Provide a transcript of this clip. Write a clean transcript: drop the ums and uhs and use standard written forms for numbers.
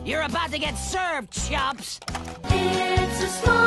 You're about to get served, chumps! It's a small